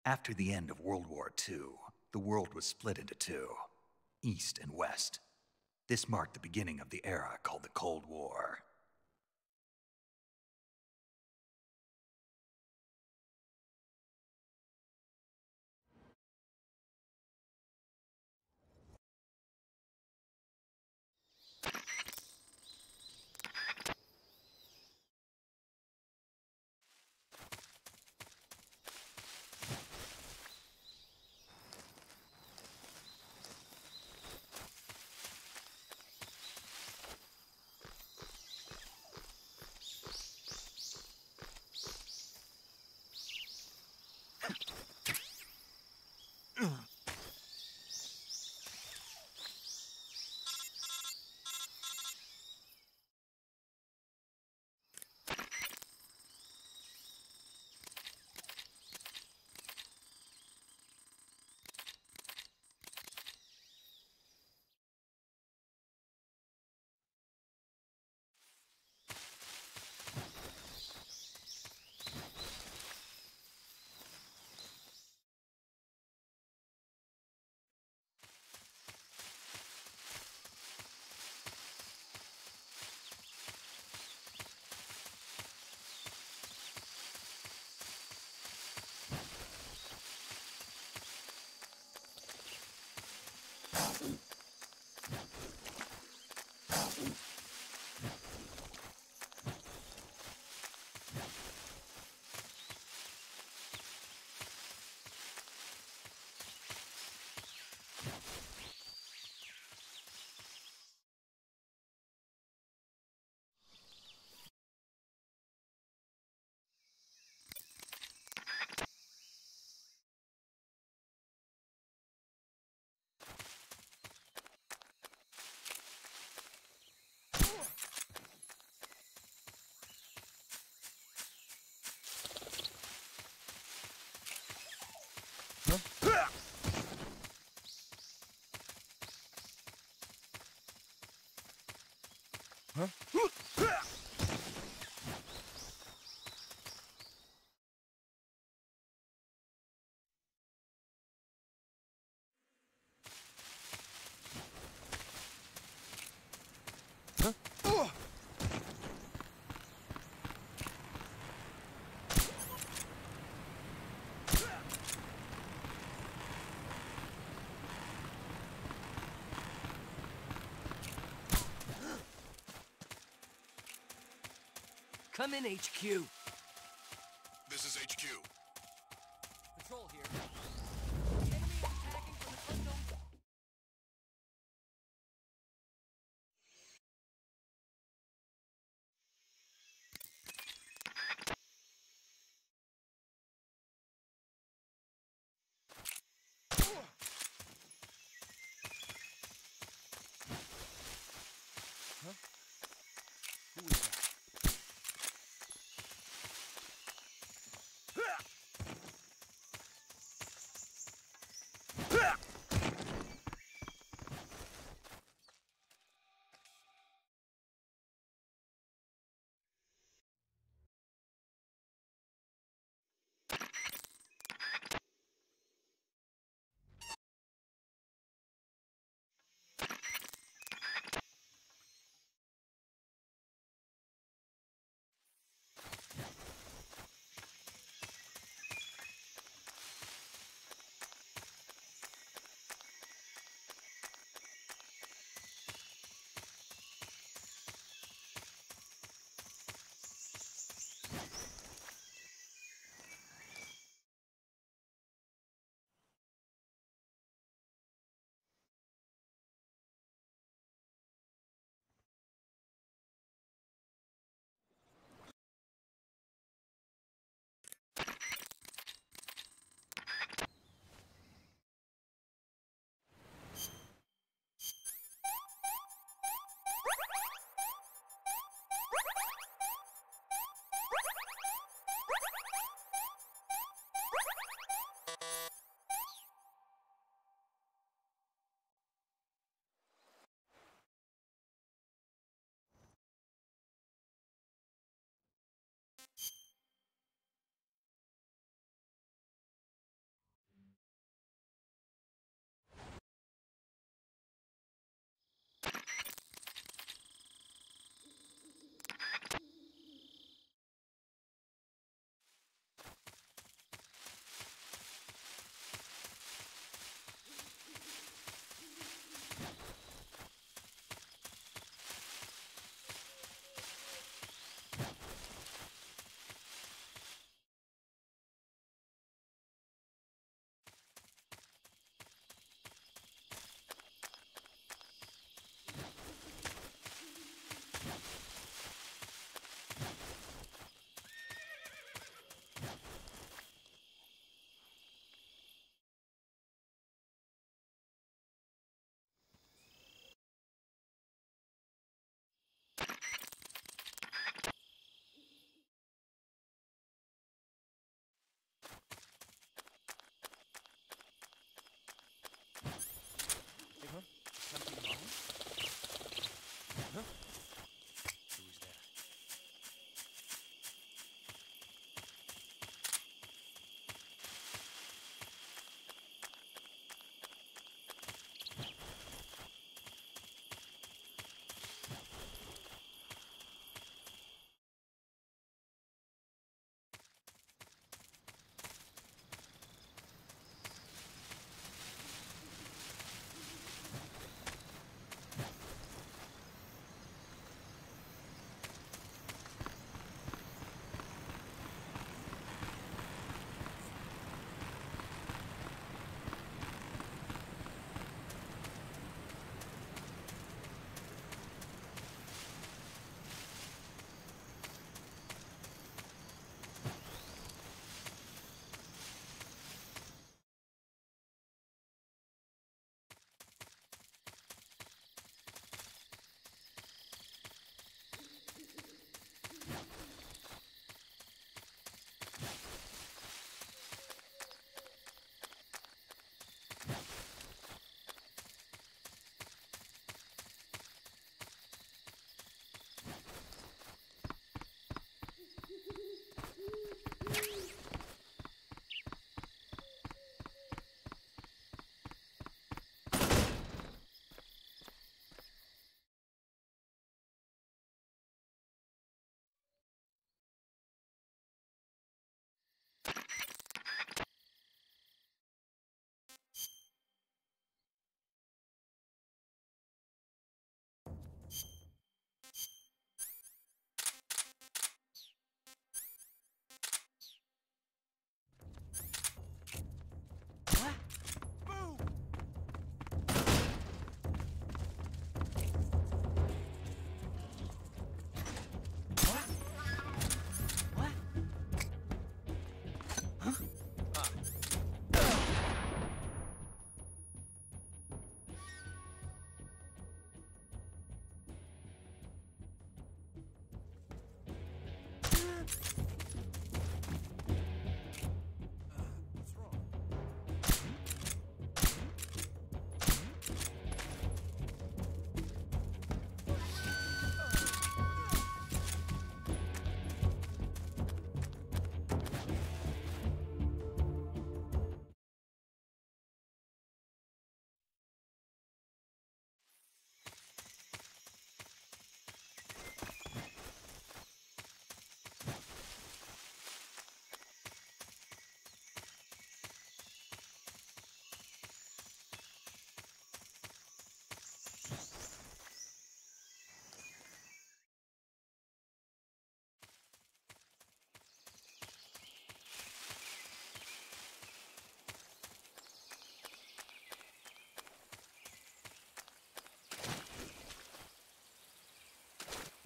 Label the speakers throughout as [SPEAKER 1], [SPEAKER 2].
[SPEAKER 1] After the end of World War II, the world was split into two, East and West. This marked the beginning of the era called the Cold War.
[SPEAKER 2] Come in, HQ.
[SPEAKER 3] This is HQ.
[SPEAKER 2] Patrol here. Enemy is attacking from an unknown... Huh? Who is that?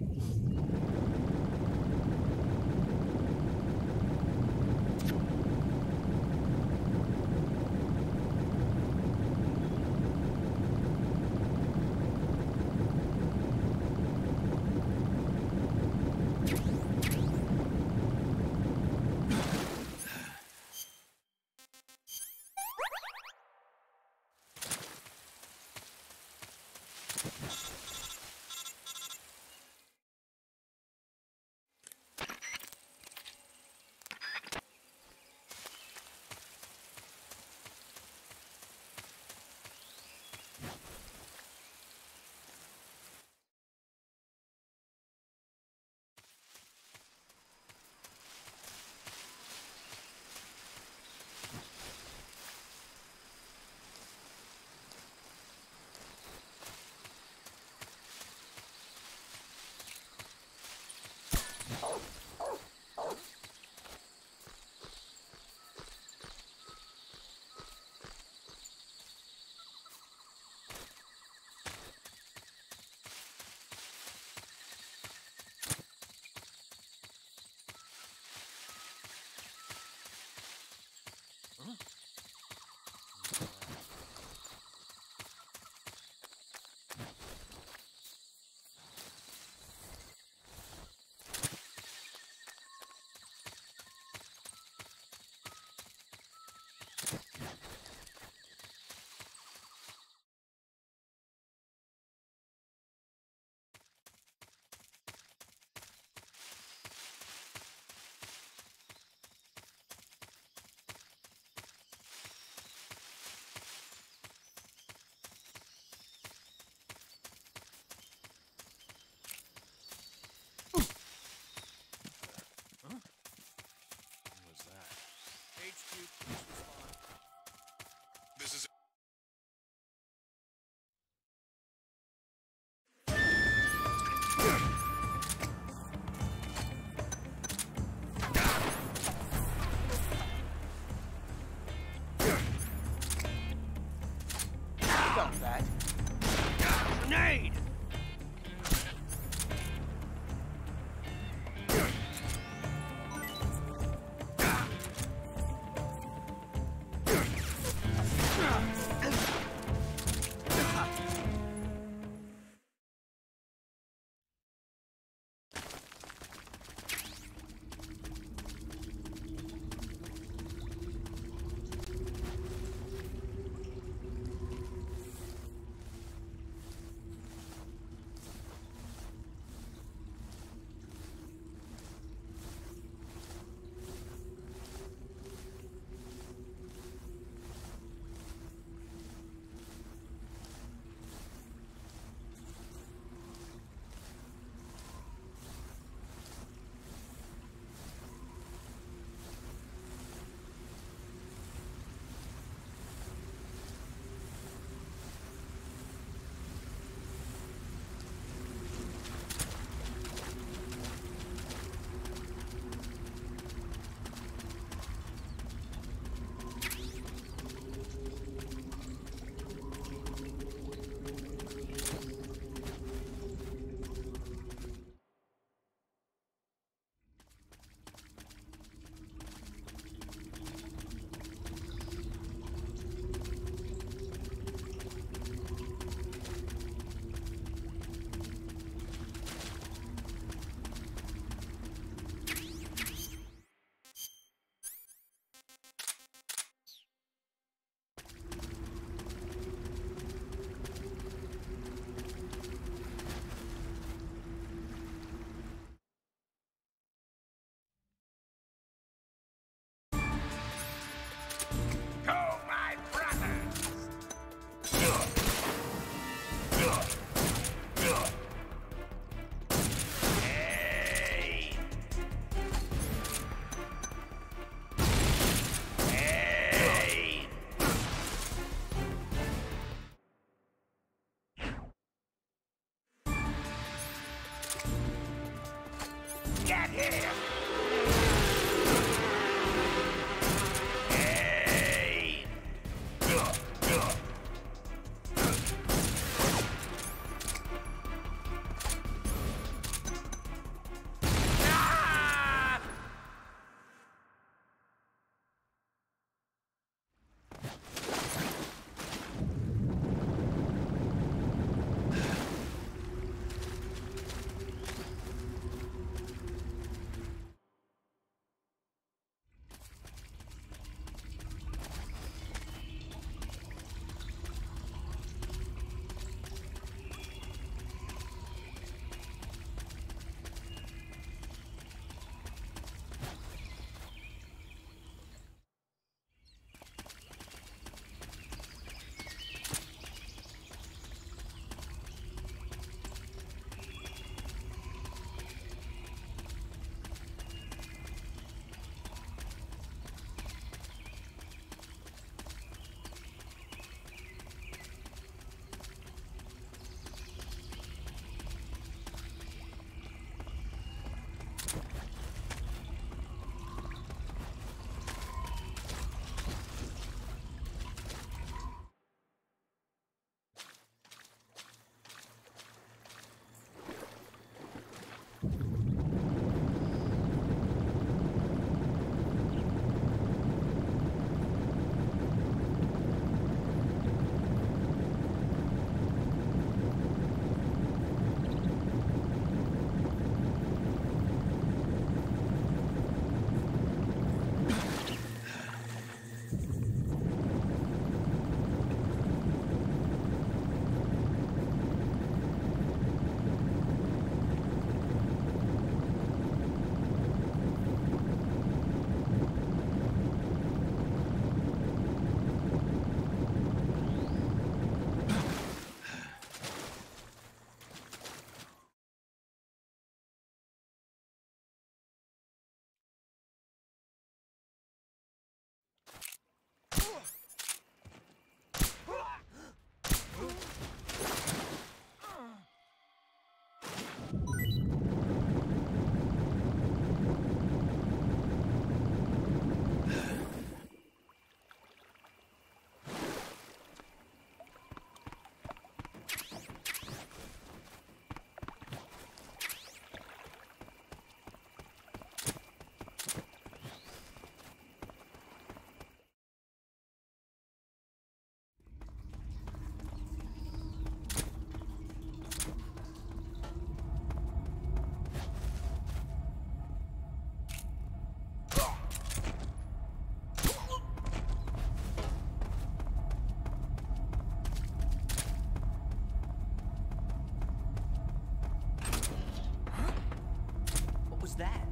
[SPEAKER 2] HQ, please respond.
[SPEAKER 3] This is
[SPEAKER 4] Felt that. Grenade! Get him! Hey!
[SPEAKER 2] was that?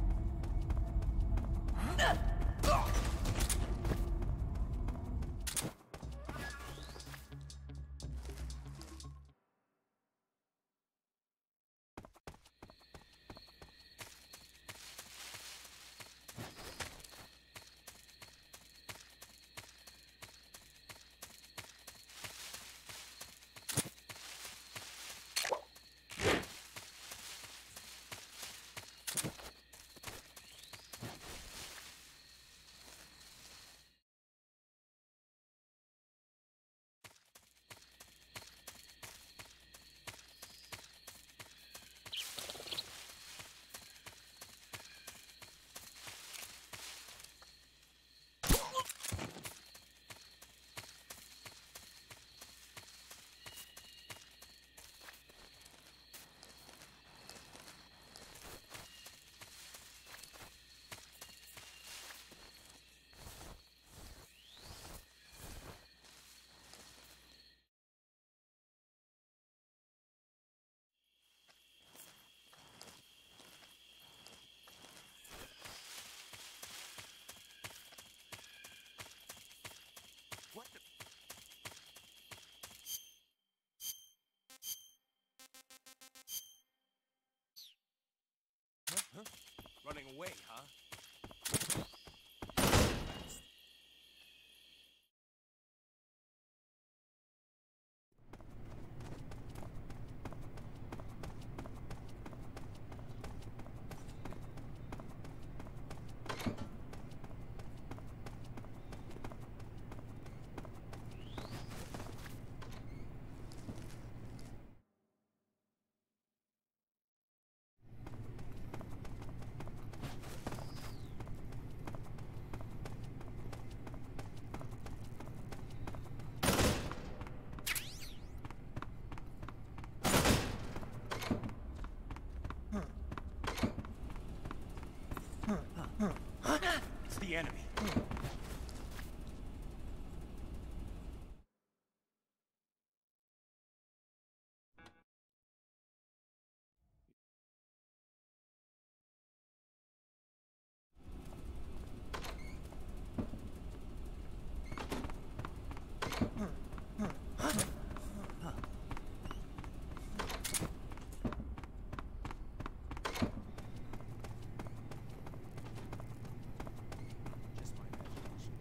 [SPEAKER 2] What the? Huh? Running away, huh? It's the enemy. Just my imagination.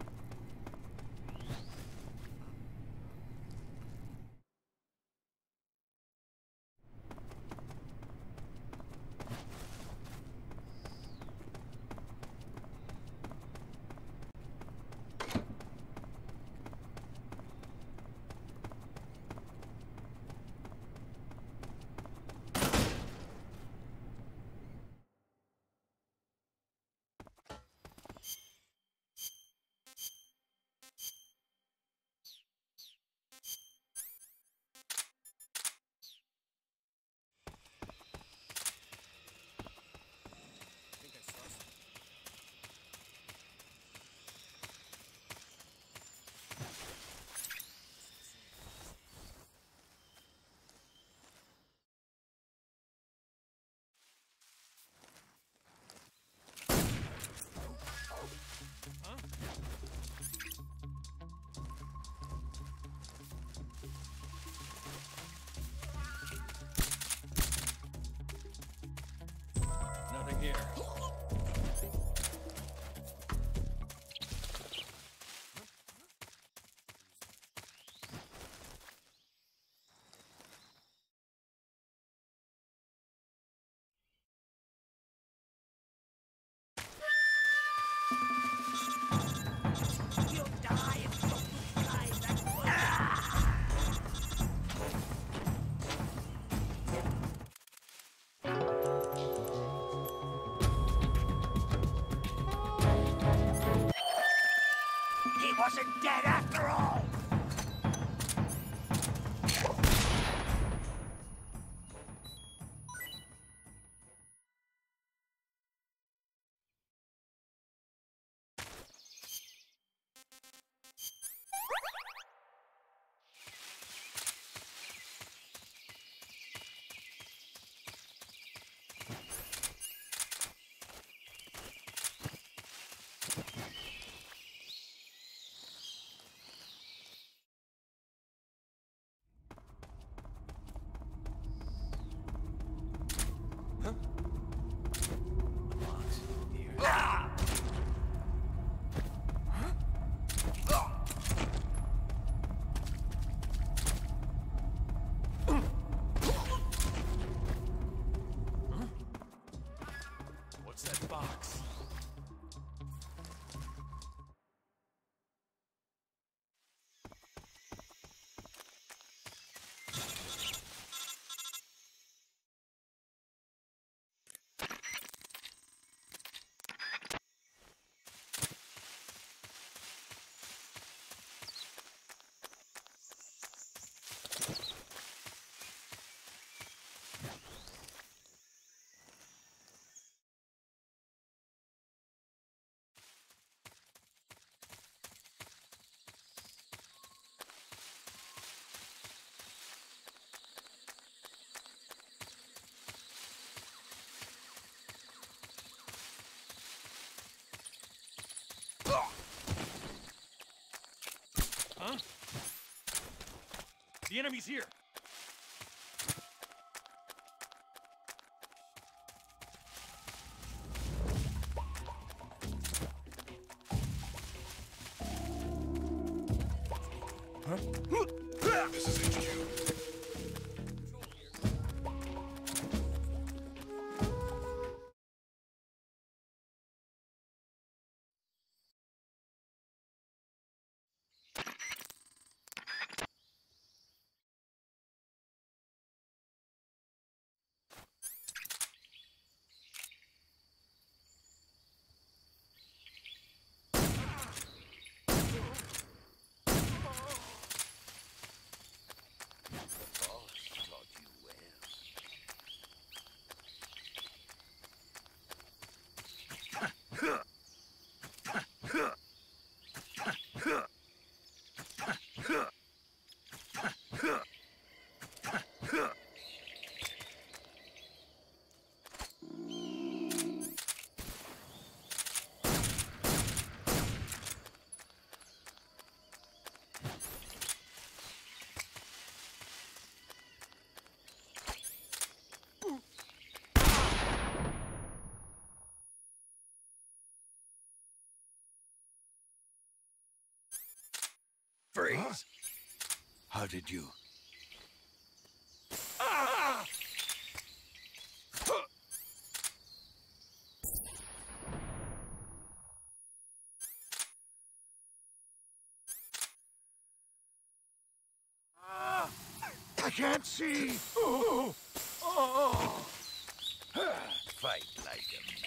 [SPEAKER 2] I think I saw something. Huh? Nothing here.
[SPEAKER 4] You'll die if you don't utilize that one. He wasn't dead after all!
[SPEAKER 5] The enemy's here!
[SPEAKER 3] This is HQ.
[SPEAKER 2] Patrol here.
[SPEAKER 1] Freeze! How did you...
[SPEAKER 5] I can't see!
[SPEAKER 1] Fight like a man.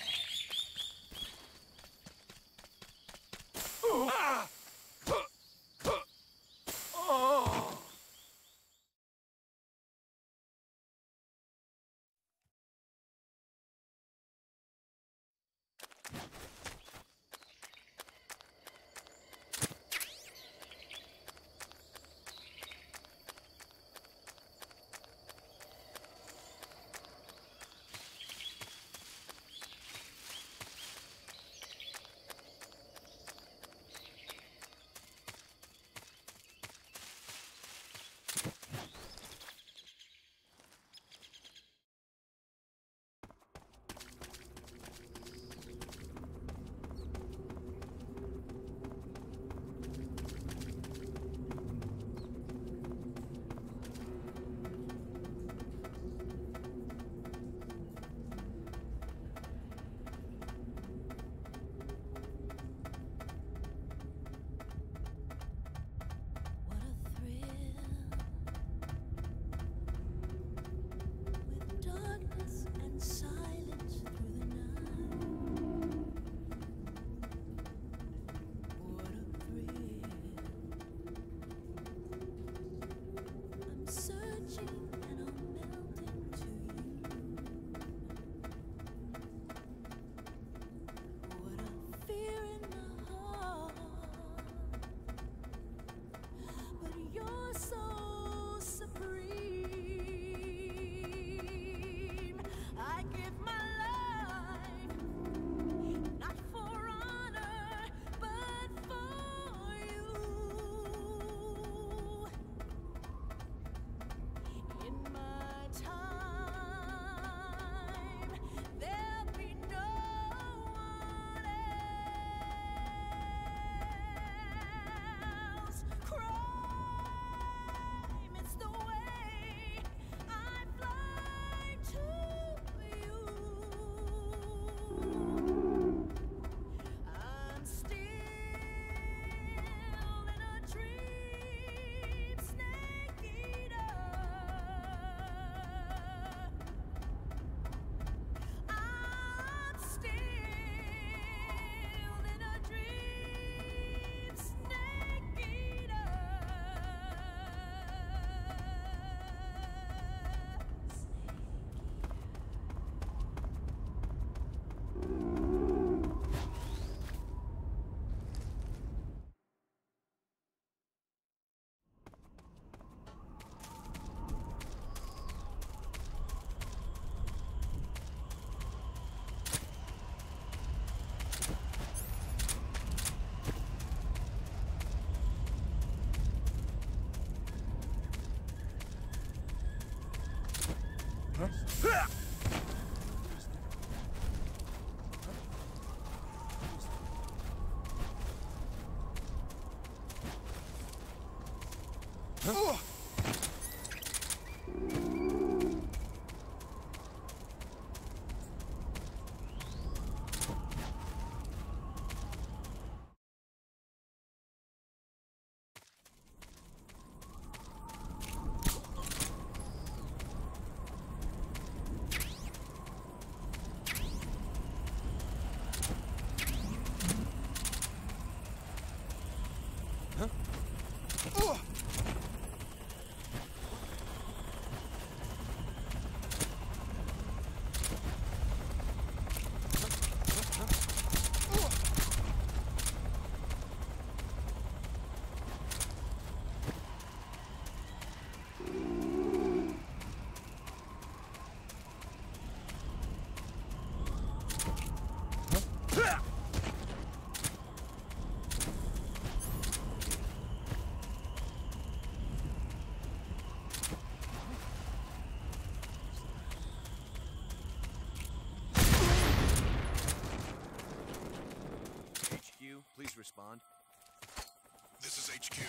[SPEAKER 2] HQ, please respond.
[SPEAKER 3] This is HQ.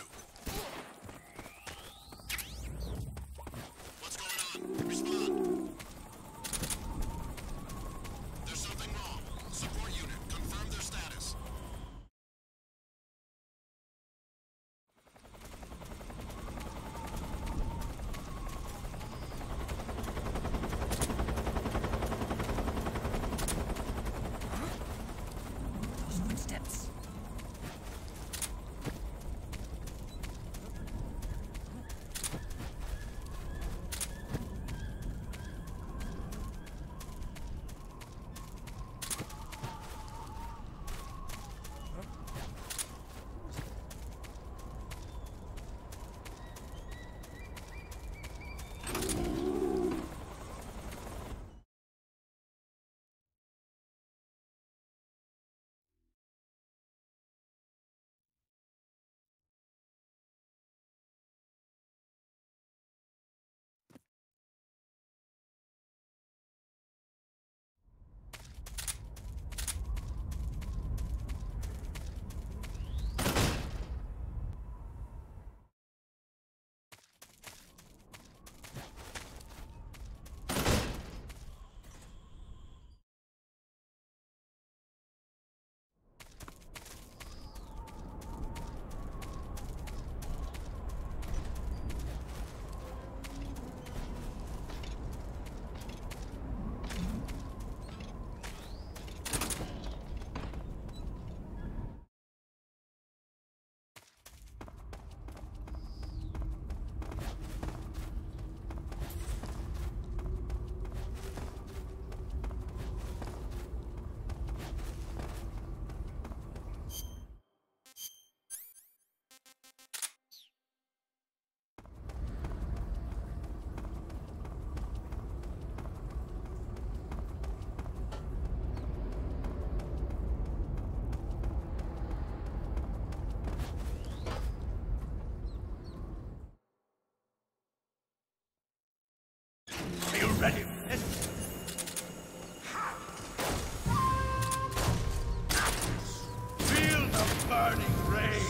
[SPEAKER 3] What's going on? Respond. There's something wrong. Support unit, confirm their status.
[SPEAKER 4] Those footsteps.
[SPEAKER 5] Are you ready for this? Feel the burning rage!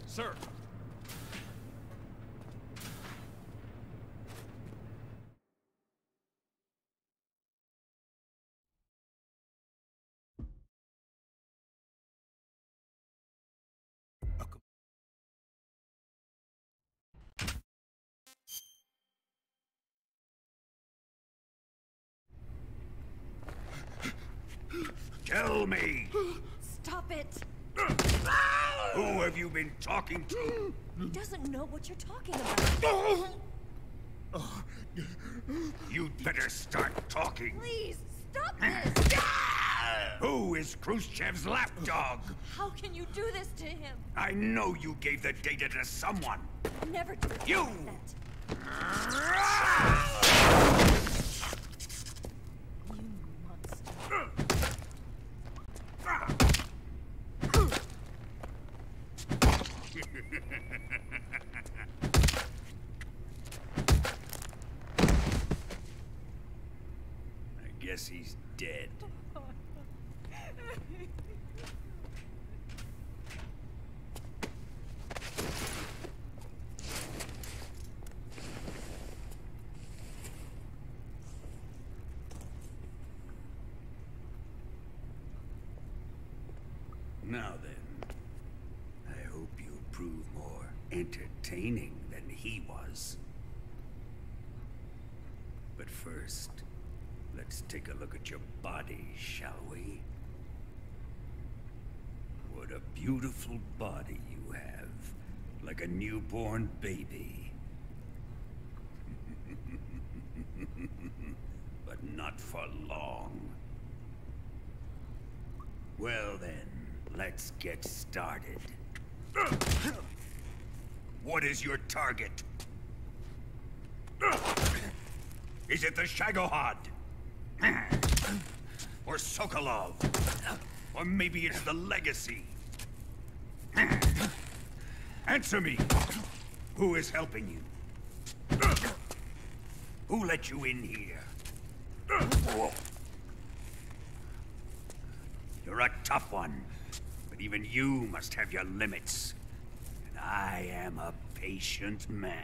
[SPEAKER 5] Sir.
[SPEAKER 6] Tell me,
[SPEAKER 7] Stop it!
[SPEAKER 6] who have you been talking to?
[SPEAKER 7] He doesn't know what you're talking about.
[SPEAKER 6] You'd better start talking.
[SPEAKER 7] Please, stop this!
[SPEAKER 6] Who is Khrushchev's lapdog?
[SPEAKER 7] How can you do this to him?
[SPEAKER 6] I know you gave the data to someone.
[SPEAKER 7] Never do it
[SPEAKER 6] You!
[SPEAKER 7] like that. You monster.
[SPEAKER 6] I guess he's dead. Now then, I hope you'll prove more entertaining than he was. But first, let's take a look at your body, shall we? What a beautiful body you have, like a newborn baby. But not for long. Well then, let's get started. What is your target? Is it the Shagohod? Or Sokolov? Or maybe it's the Legacy? Answer me! Who is helping you? Who let you in here? You're a tough one, but even you must have your limits. And I am a patient man.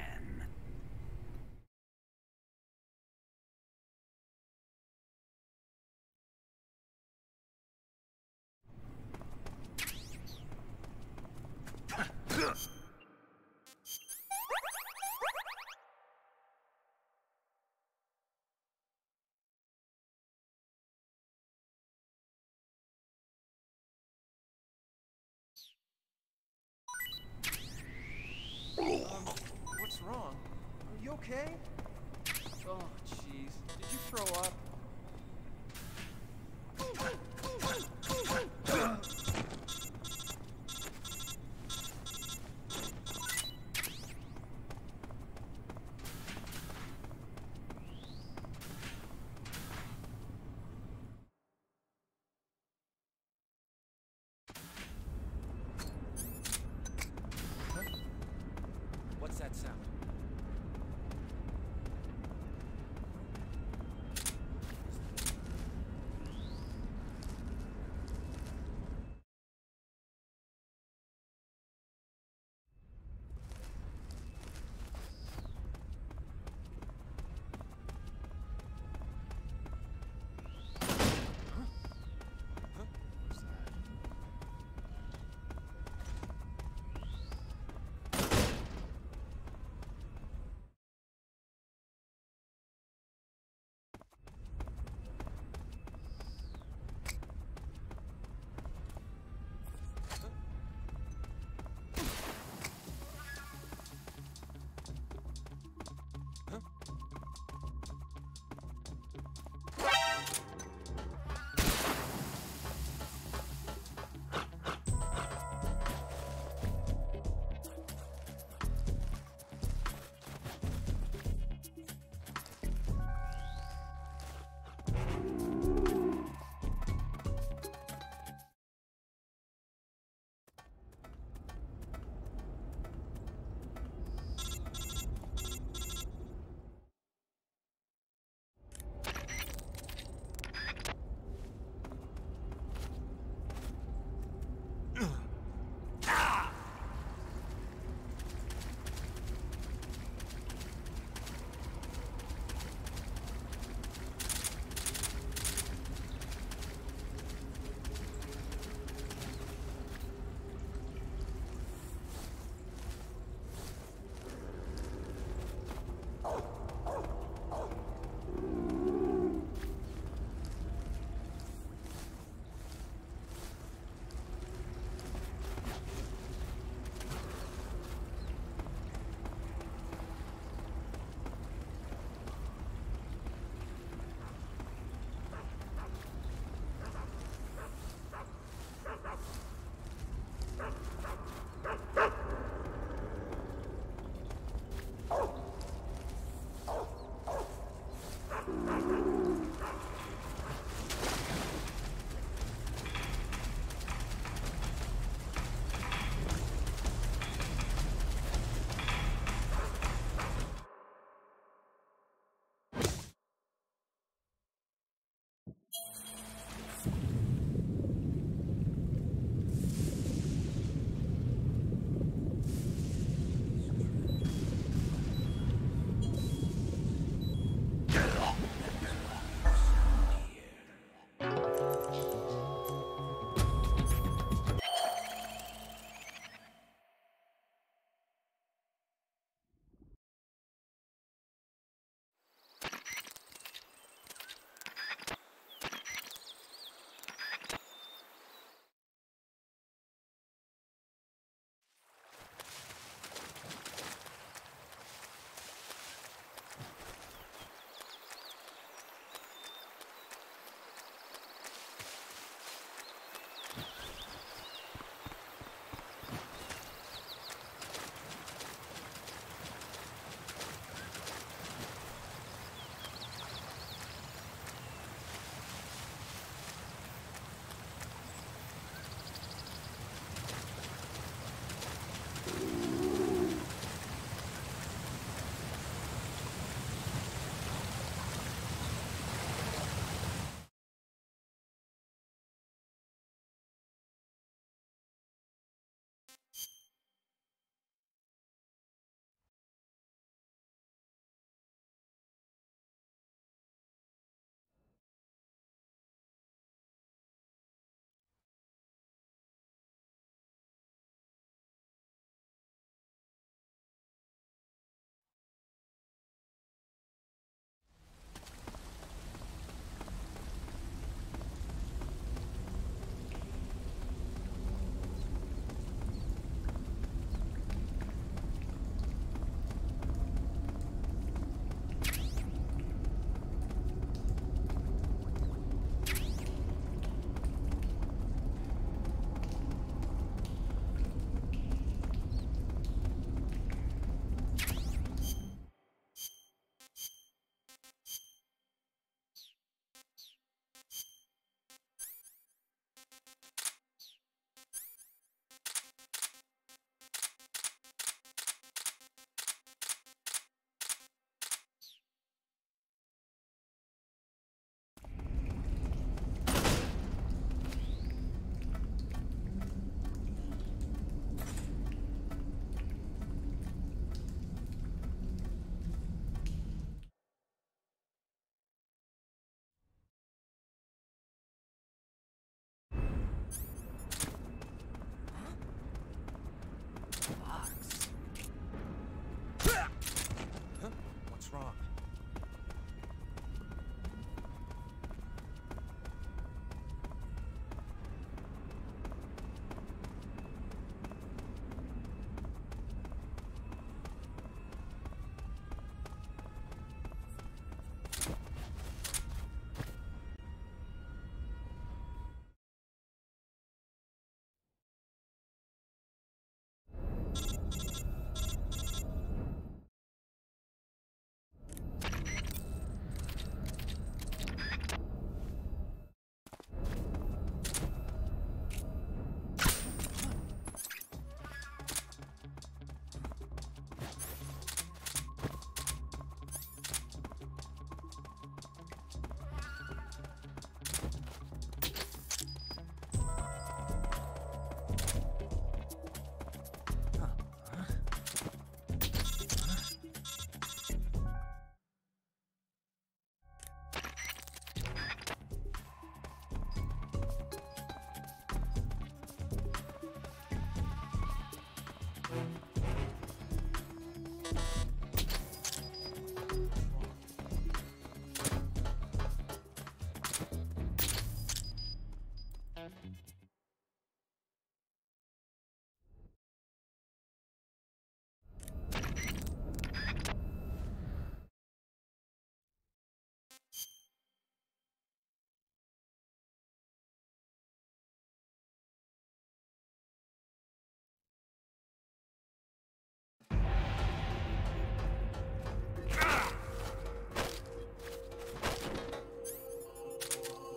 [SPEAKER 2] What's wrong? Are you okay? Oh, jeez. Did you throw up? What's that sound?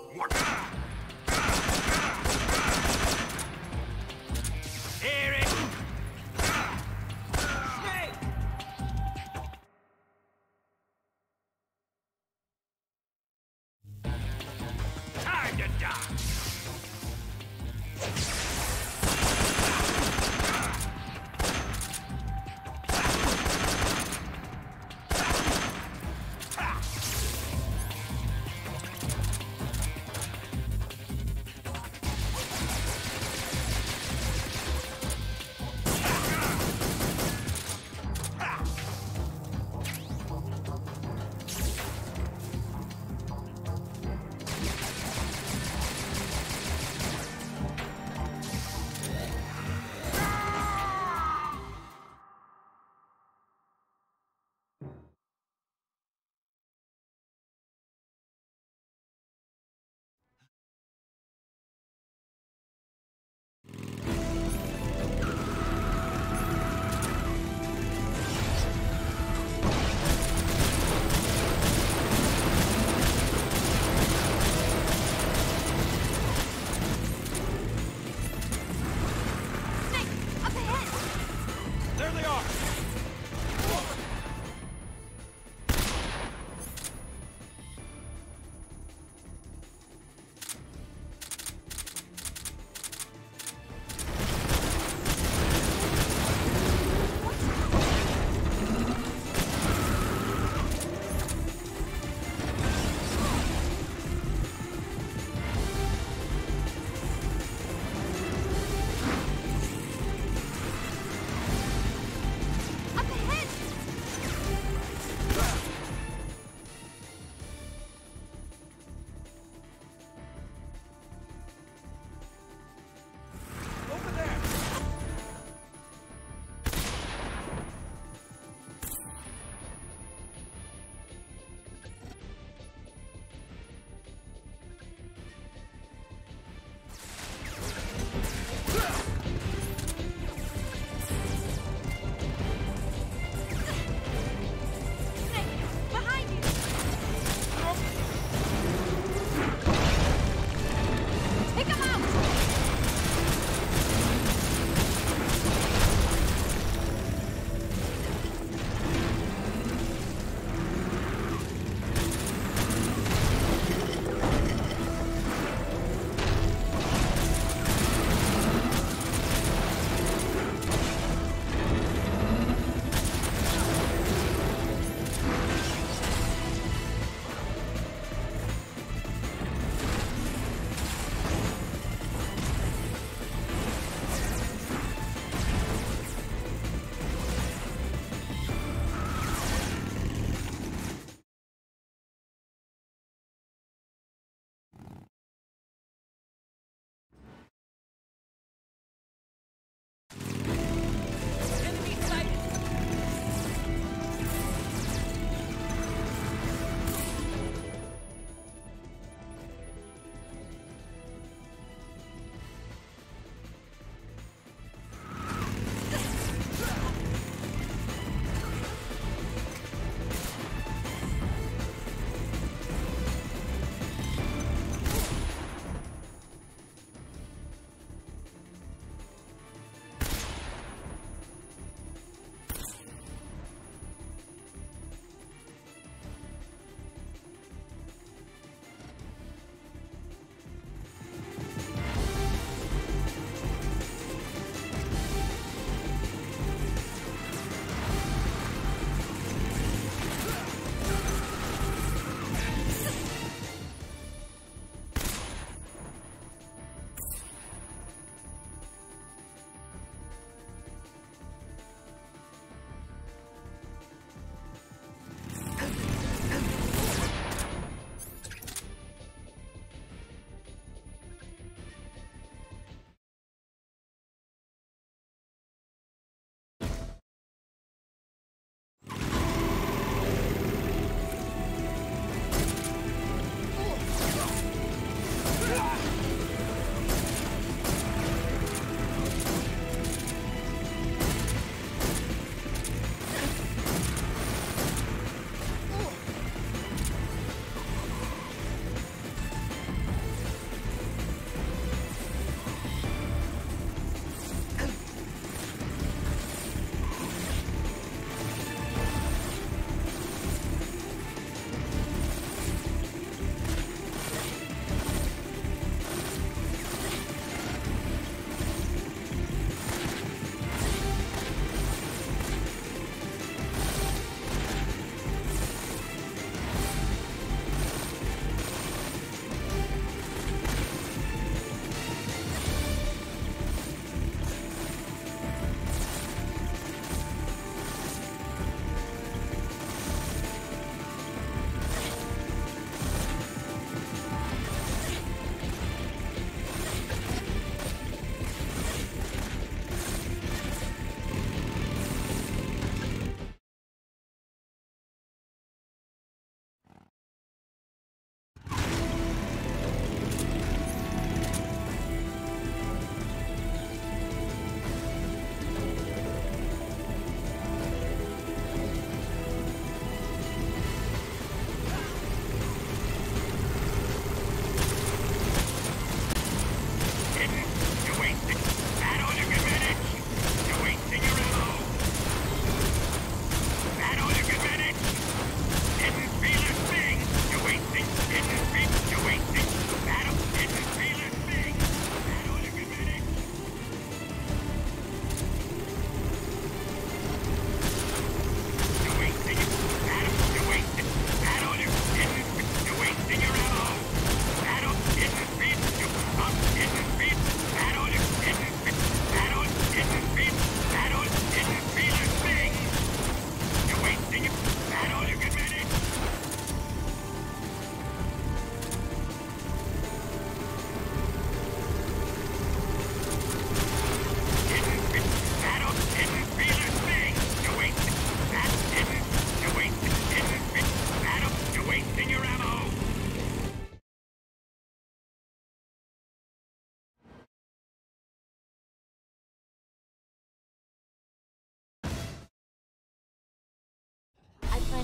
[SPEAKER 6] Hear it! Time to die!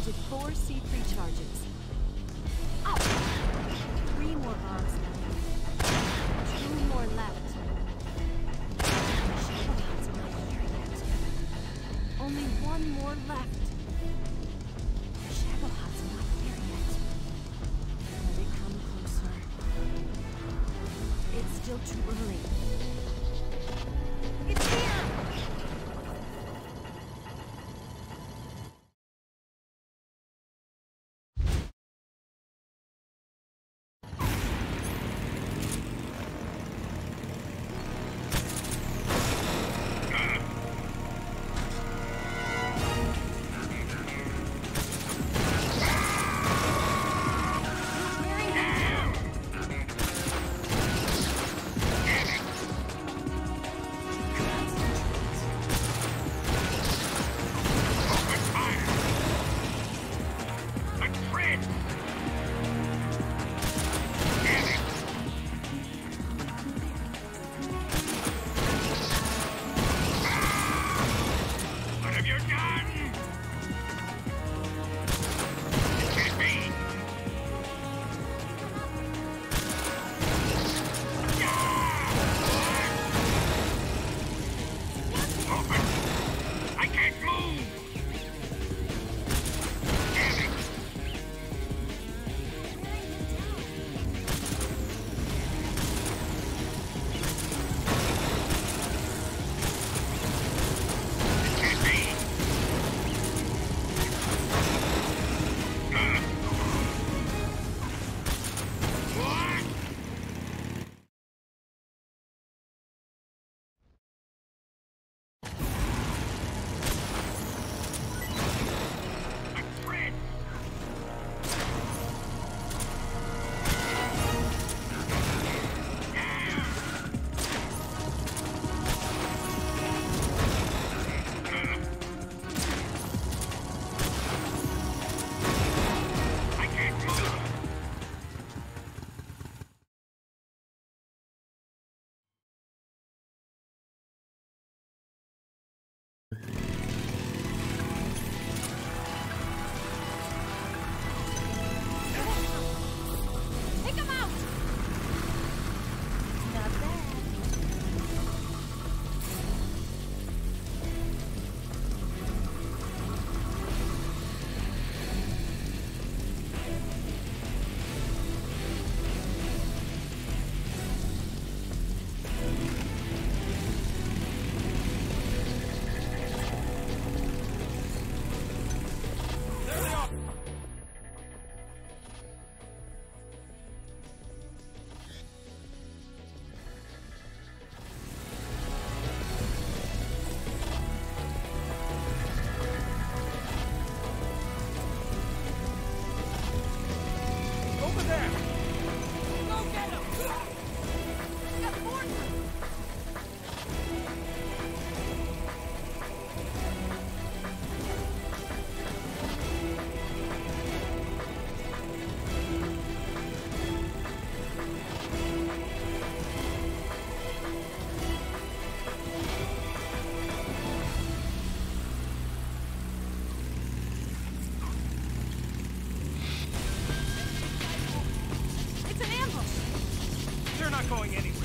[SPEAKER 7] Planted 4 C3 charges. Up! 3 more bombs left. 2 more left. Shadowhunt's not here yet. Only 1 more left. Shadowhunt's not here yet. Let it come closer. It's still too early. It's here! Take him out! Not bad.
[SPEAKER 2] Over there!
[SPEAKER 7] Go get him! Got more! It's an ambush!
[SPEAKER 2] You're not going anywhere.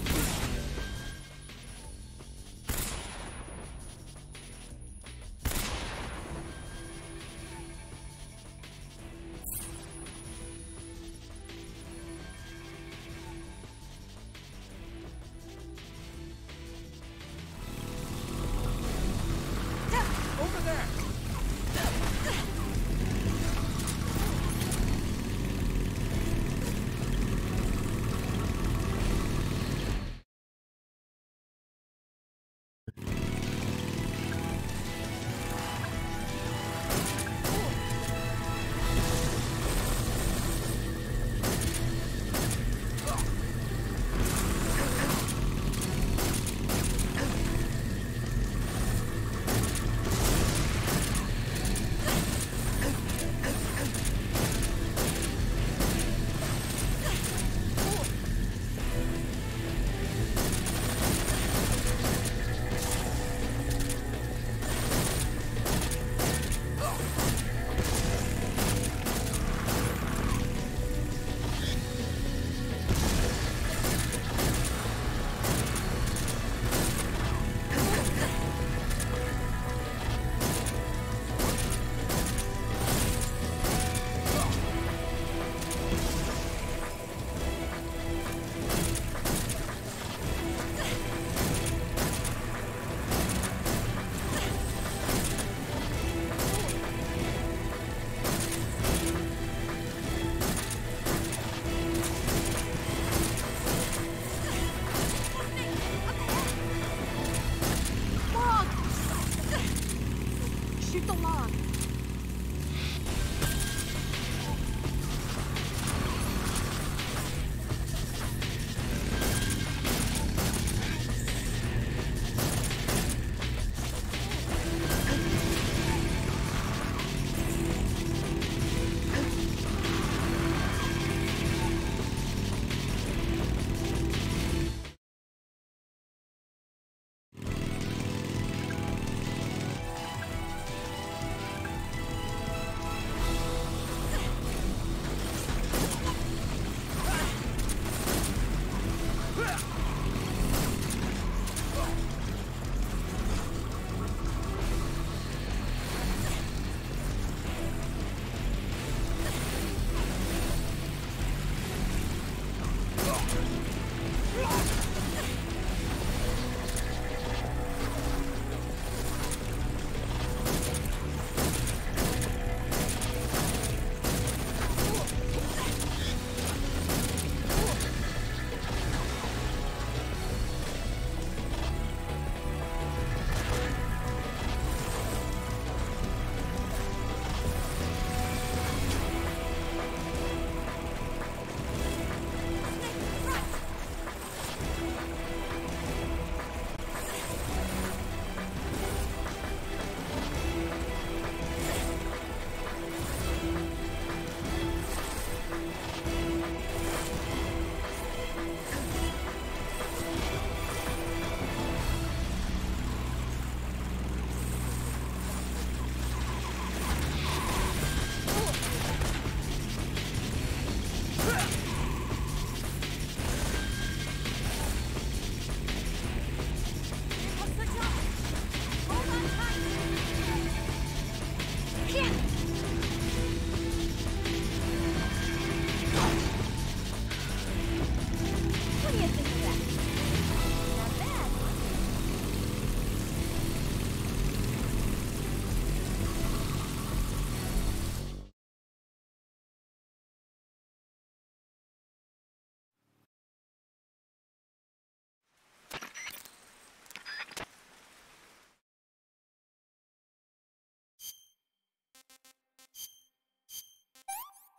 [SPEAKER 2] Over there!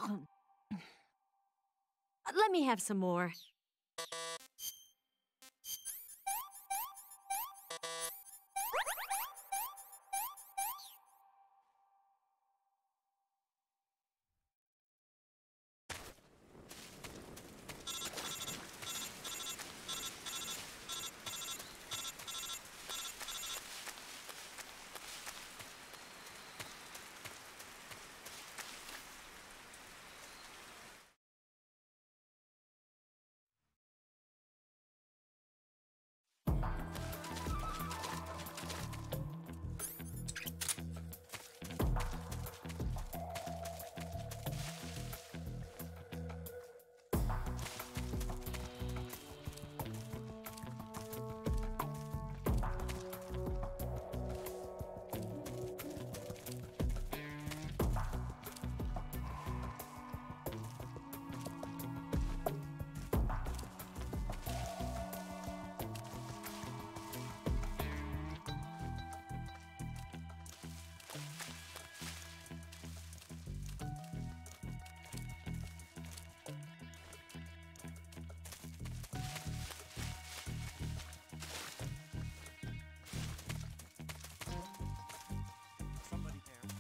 [SPEAKER 7] Let me have some more.
[SPEAKER 2] Somebody there.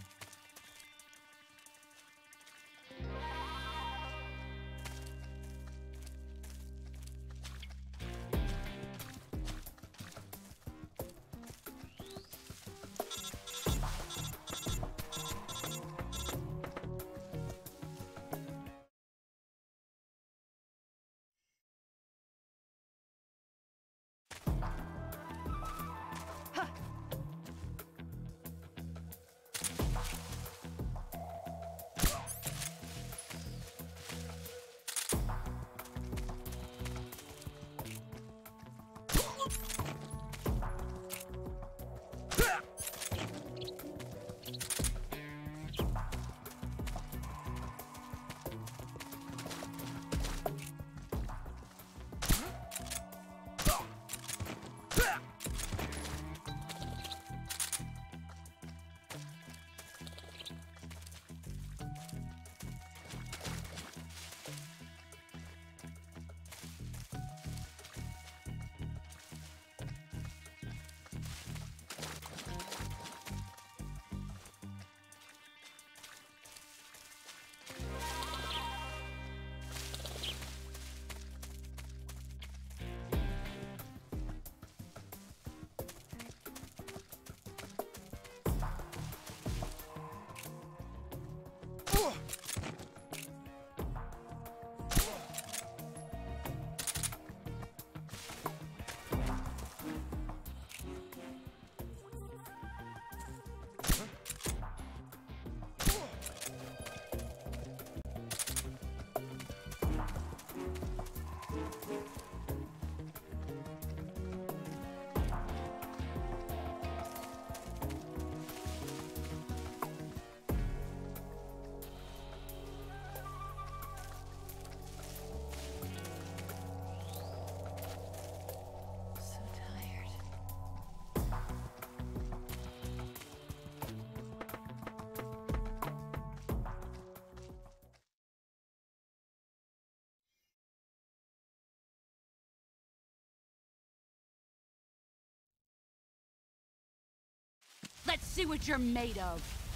[SPEAKER 4] Let's see what you're made of.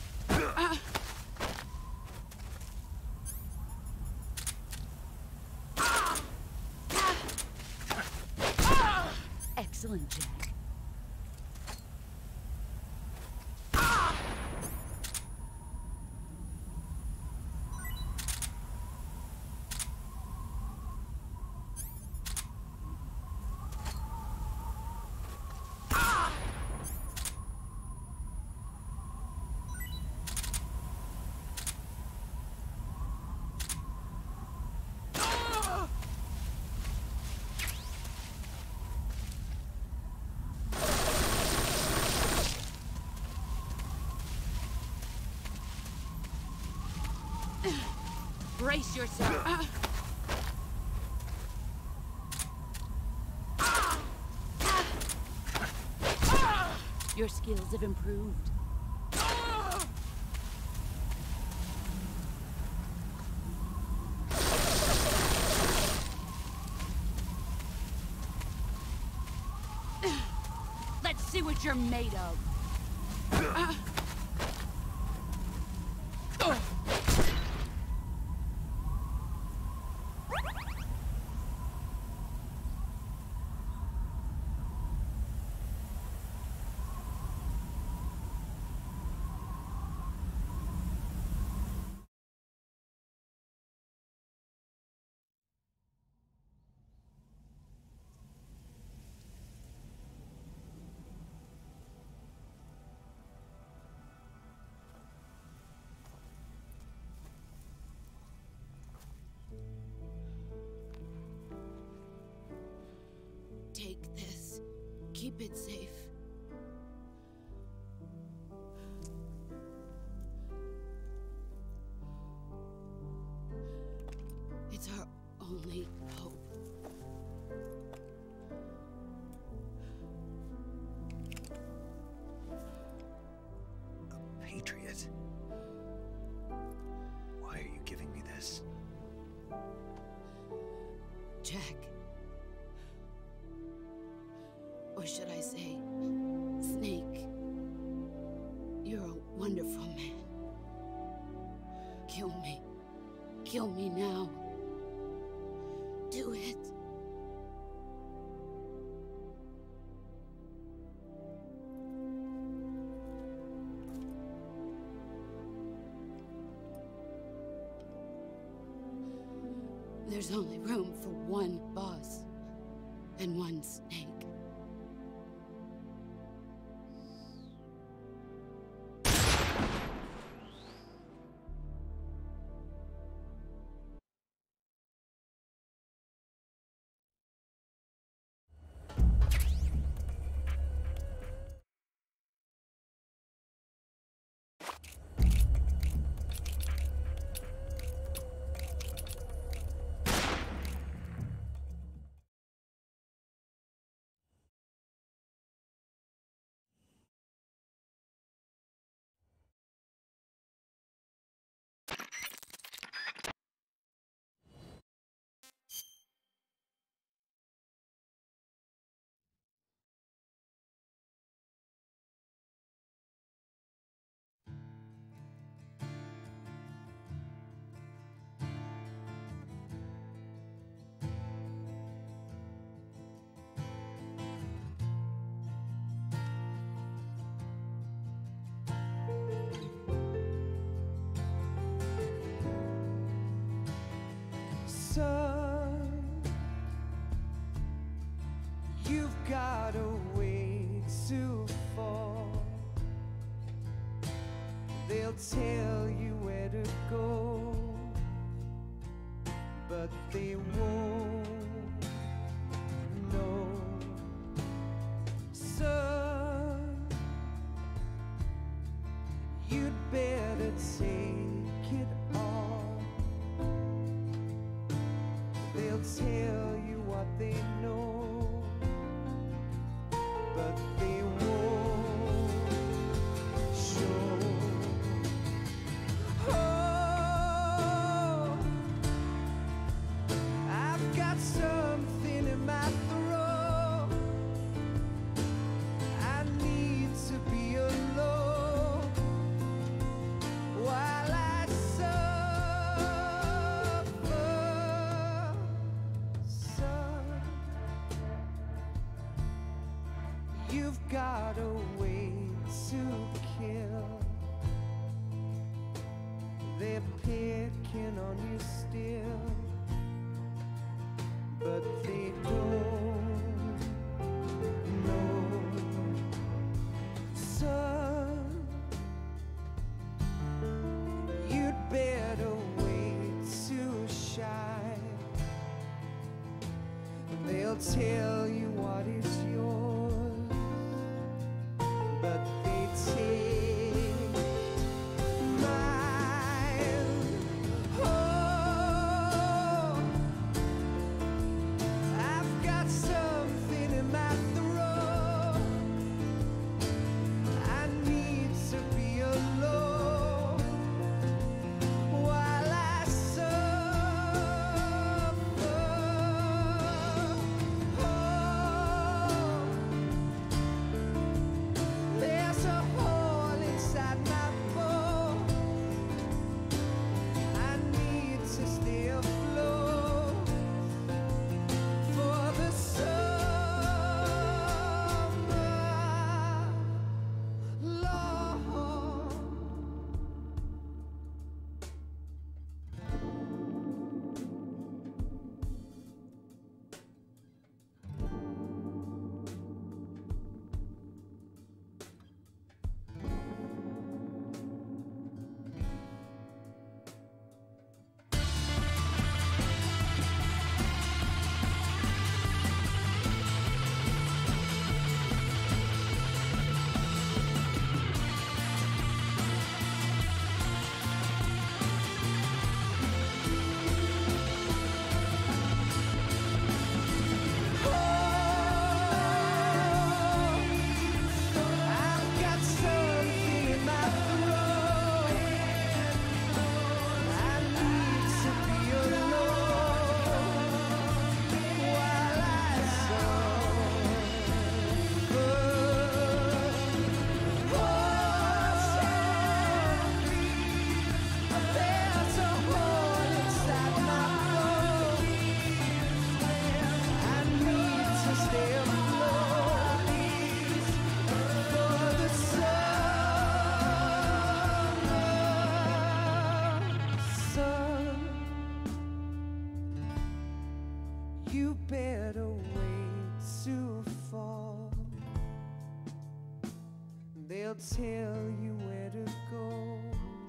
[SPEAKER 4] Excellent, Jack. Brace yourself. Your skills have improved.
[SPEAKER 7] what you're made of. Take this. Keep it safe. It's our only hope.
[SPEAKER 1] A patriot? Why are you giving me this?
[SPEAKER 7] Jack. Or should I say, Snake? You're a wonderful man. Kill me. Kill me now. Do it. There's only room for one boss and one snake.
[SPEAKER 8] Son, you've got a way to fall. They'll tell you where to go, but they won't know. Son, you'd better take it all. They'll tell you what they know, but they won't show. Oh, I've got something in my throat. I need to be alone while I suffer. Son, you've got a way to kill. They're picking on you still, but they don't know. Son, you'd better wait to shine. They'll tell you what is yours, but they take mine. Oh, I've got something in my throat. I need to be alone while I suffer. Oh, You better wait to fall. They'll tell you where to go,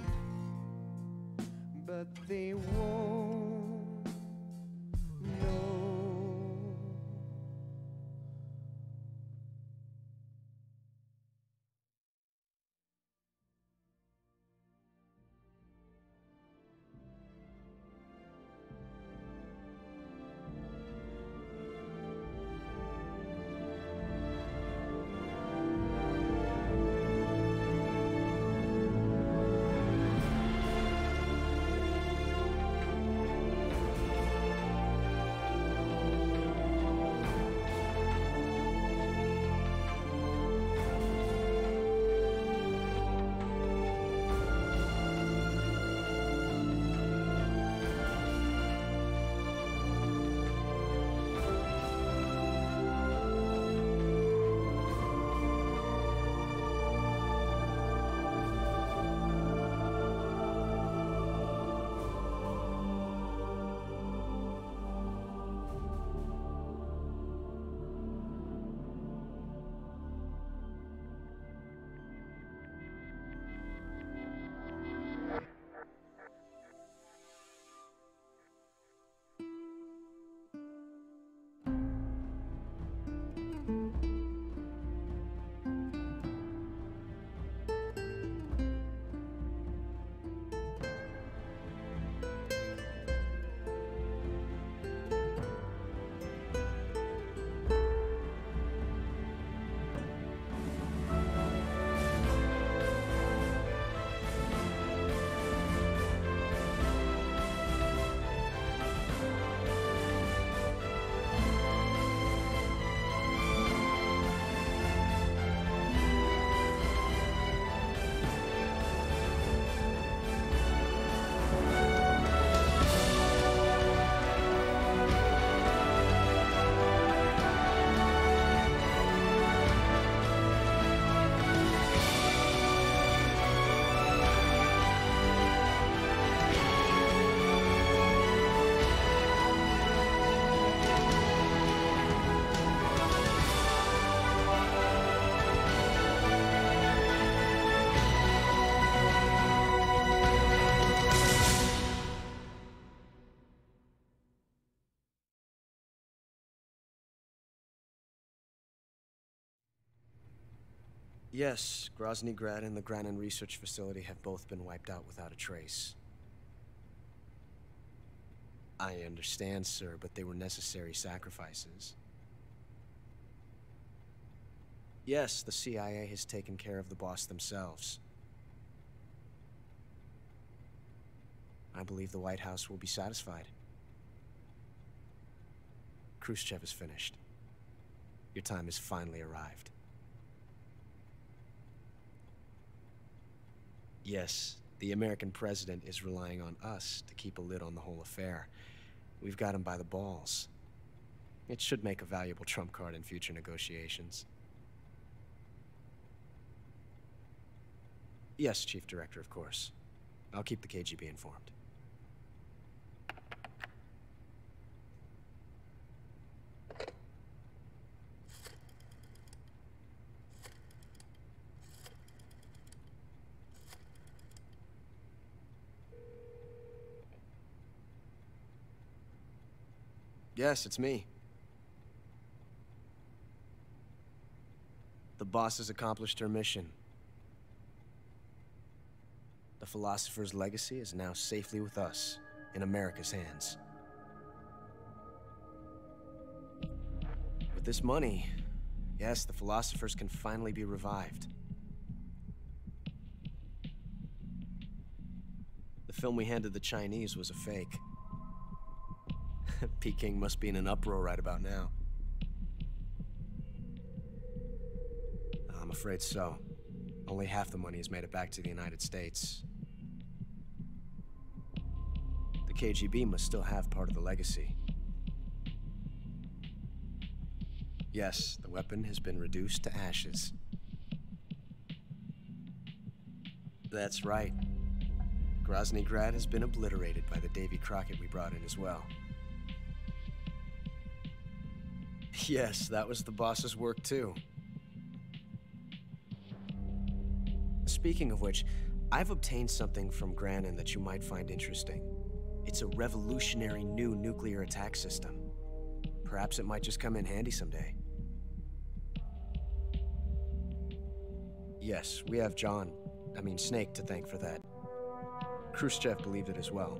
[SPEAKER 8] but they won't know.
[SPEAKER 9] Yes, Grozny Grad and the Granin Research Facility have both been wiped out without a trace. I understand, sir, but they were necessary sacrifices. Yes, the CIA has taken care of the boss themselves. I believe the White House will be satisfied. Khrushchev is finished. Your time has finally arrived. Yes, the American president is relying on us to keep a lid on the whole affair. We've got him by the balls. It should make a valuable trump card in future negotiations. Yes, Chief Director, of course. I'll keep the KGB informed. Yes, it's me. The boss has accomplished her mission. The philosopher's legacy is now safely with us, in America's hands. With this money, yes, the philosophers can finally be revived. The film we handed the Chinese was a fake. Peking must be in an uproar right about now. I'm afraid so. Only half the money has made it back to the United States. The KGB must still have part of the legacy. Yes, the weapon has been reduced to ashes. That's right. Grozny Grad has been obliterated by the Davy Crockett we brought in as well. Yes, that was the boss's work too. Speaking of which, I've obtained something from Granin that you might find interesting. It's a revolutionary new nuclear attack system. Perhaps it might just come in handy someday. Yes, we have Snake to thank for that. Khrushchev believed it as well.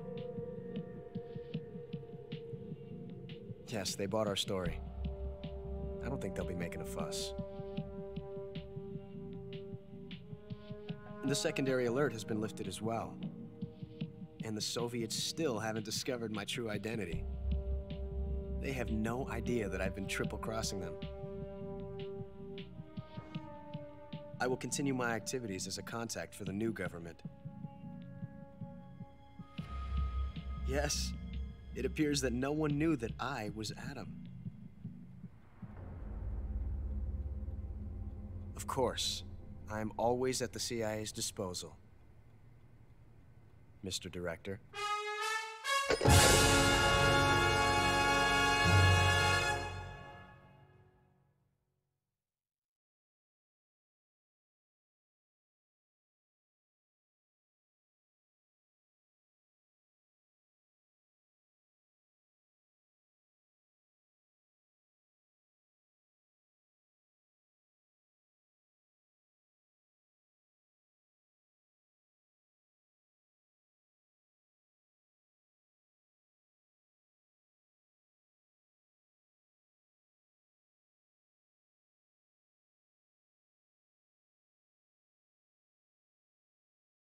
[SPEAKER 9] Yes, they bought our story. I don't think they'll be making a fuss. The secondary alert has been lifted as well. And the Soviets still haven't discovered my true identity. They have no idea that I've been triple-crossing them. I will continue my activities as a contact for the new government. Yes, it appears that no one knew that I was Adam. Of course, I am always at the CIA's disposal, Mr. Director.